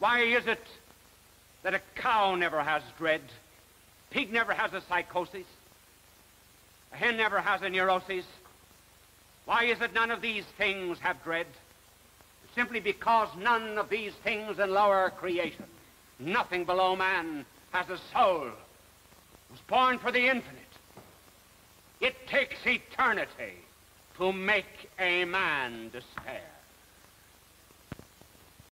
Why is it that a cow never has dread, pig never has a psychosis, a hen never has a neurosis? Why is it none of these things have dread? Simply because none of these things in lower creation, nothing below man, has a soul. It was born for the infinite. It takes eternity to make a man despair.